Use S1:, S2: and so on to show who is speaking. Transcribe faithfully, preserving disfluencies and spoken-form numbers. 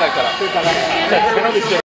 S1: 高いから。それ高い。背伸びしてる。